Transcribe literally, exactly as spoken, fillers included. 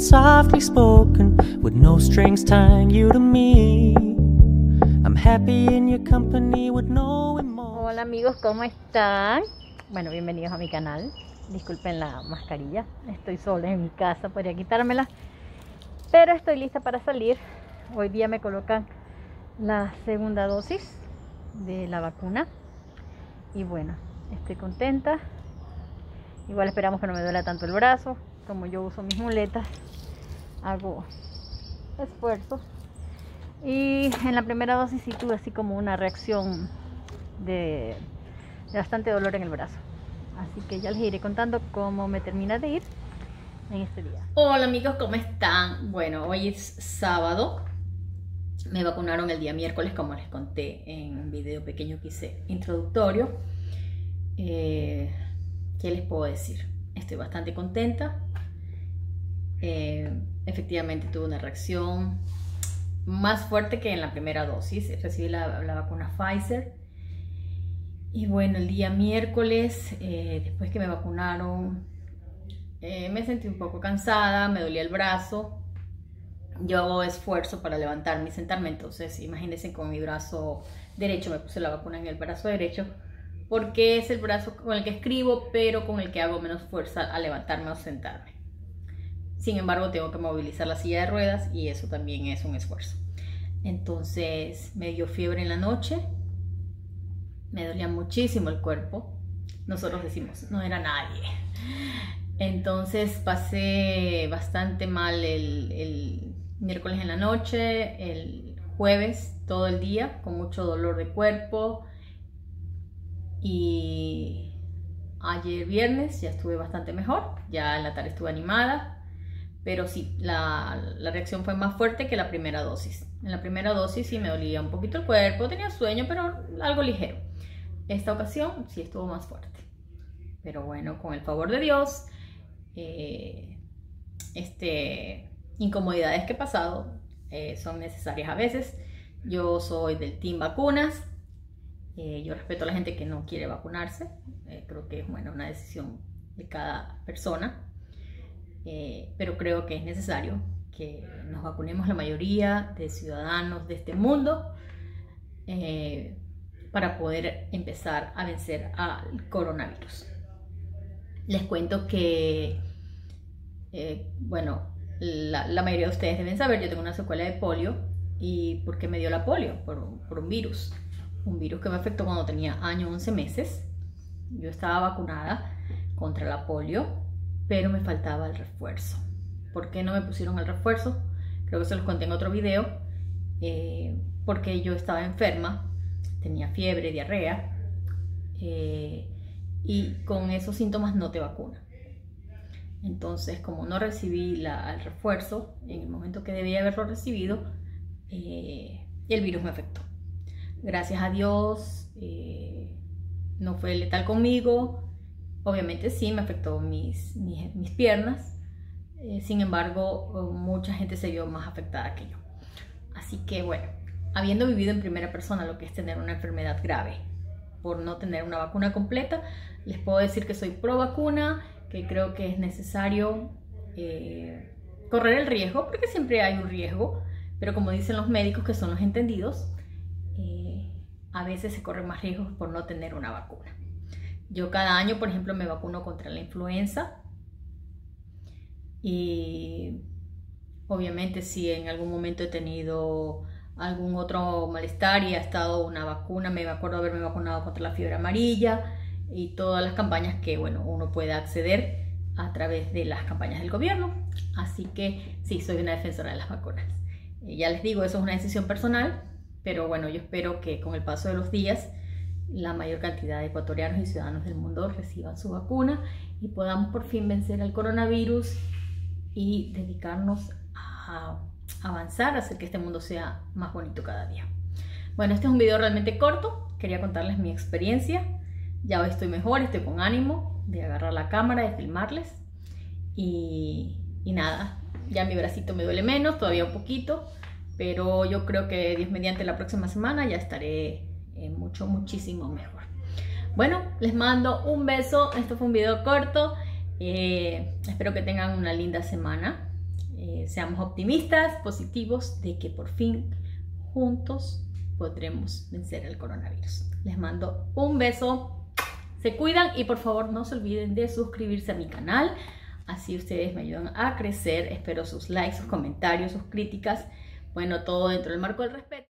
softly spoken, with no strings tying you to me. I'm happy in your company with no emotion. Hola amigos, ¿cómo están? Bueno, bienvenidos a mi canal. Disculpen la mascarilla, estoy sola en mi casa, podría quitármela, pero estoy lista para salir. Hoy día me colocan la segunda dosis de la vacuna y bueno, estoy contenta. Igual esperamos que no me duela tanto el brazo. Como yo uso mis muletas, hago esfuerzo. Y en la primera dosis sí tuve así como una reacción de, de bastante dolor en el brazo. Así que ya les iré contando cómo me termina de ir en este día. Hola amigos, ¿cómo están? Bueno, hoy es sábado. Me vacunaron el día miércoles, como les conté en un video pequeño que hice introductorio. Eh, ¿Qué les puedo decir? Estoy bastante contenta. Eh, efectivamente tuve una reacción más fuerte que en la primera dosis. Recibí la, la vacuna Pfizer. Y bueno, el día miércoles, eh, después que me vacunaron, eh, me sentí un poco cansada, me dolía el brazo. Yo hago esfuerzo para levantarme y sentarme, entonces imagínense, con mi brazo derecho, me puse la vacuna en el brazo derecho, porque es el brazo con el que escribo, pero con el que hago menos fuerza al levantarme o sentarme. Sin embargo, tengo que movilizar la silla de ruedas y eso también es un esfuerzo. Entonces me dio fiebre en la noche, me dolía muchísimo el cuerpo. Nosotros decimos, no era nadie. Entonces pasé bastante mal el, el miércoles en la noche, el jueves todo el día, con mucho dolor de cuerpo. Y ayer viernes ya estuve bastante mejor, ya en la tarde estuve animada. Pero sí, la, la reacción fue más fuerte que la primera dosis. En la primera dosis sí me dolía un poquito el cuerpo, tenía sueño, pero algo ligero. Esta ocasión sí estuvo más fuerte. Pero bueno, con el favor de Dios, eh, este, incomodidades que he pasado eh, son necesarias a veces. Yo soy del team vacunas. Eh, yo respeto a la gente que no quiere vacunarse. Eh, creo que es bueno, una decisión de cada persona. Eh, pero creo que es necesario que nos vacunemos la mayoría de ciudadanos de este mundo eh, para poder empezar a vencer al coronavirus. Les cuento que, eh, bueno, la, la mayoría de ustedes deben saber, yo tengo una secuela de polio. ¿Y por qué me dio la polio? Por un, por un virus. Un virus que me afectó cuando tenía año, once meses. Yo estaba vacunada contra la polio, pero me faltaba el refuerzo. ¿Por qué no me pusieron el refuerzo? Creo que se los conté en otro video. Eh, porque yo estaba enferma, tenía fiebre, diarrea, eh, y con esos síntomas no te vacunan. Entonces, como no recibí la, el refuerzo en el momento que debía haberlo recibido, eh, el virus me afectó. Gracias a Dios, eh, no fue letal conmigo. Obviamente sí, me afectó mis, mis, mis piernas. Eh, sin embargo, mucha gente se vio más afectada que yo. Así que bueno, habiendo vivido en primera persona lo que es tener una enfermedad grave por no tener una vacuna completa, les puedo decir que soy pro vacuna, que creo que es necesario eh, correr el riesgo, porque siempre hay un riesgo, pero como dicen los médicos, que son los entendidos, eh, a veces se corren más riesgos por no tener una vacuna. Yo cada año, por ejemplo, me vacuno contra la influenza. Y obviamente si en algún momento he tenido algún otro malestar y ha estado una vacuna, me acuerdo haberme vacunado contra la fiebre amarilla y todas las campañas que, bueno, uno puede acceder a través de las campañas del gobierno. Así que sí, soy una defensora de las vacunas. Eh, ya les digo, eso es una decisión personal, pero bueno, yo espero que con el paso de los días la mayor cantidad de ecuatorianos y ciudadanos del mundo reciban su vacuna y podamos por fin vencer al coronavirus y dedicarnos a avanzar, a hacer que este mundo sea más bonito cada día. Bueno, este es un video realmente corto, quería contarles mi experiencia. Ya hoy estoy mejor, estoy con ánimo de agarrar la cámara, de filmarles y, y nada, ya mi bracito me duele menos, todavía un poquito, pero yo creo que Dios mediante la próxima semana ya estaré eh, mucho, muchísimo mejor. Bueno, les mando un beso. Esto fue un video corto. Eh, espero que tengan una linda semana. eh, seamos optimistas, positivos, de que por fin juntos podremos vencer el coronavirus. Les mando un beso, se cuidan y por favor no se olviden de suscribirse a mi canal, así ustedes me ayudan a crecer. Espero sus likes, sus comentarios, sus críticas, bueno, todo dentro del marco del respeto.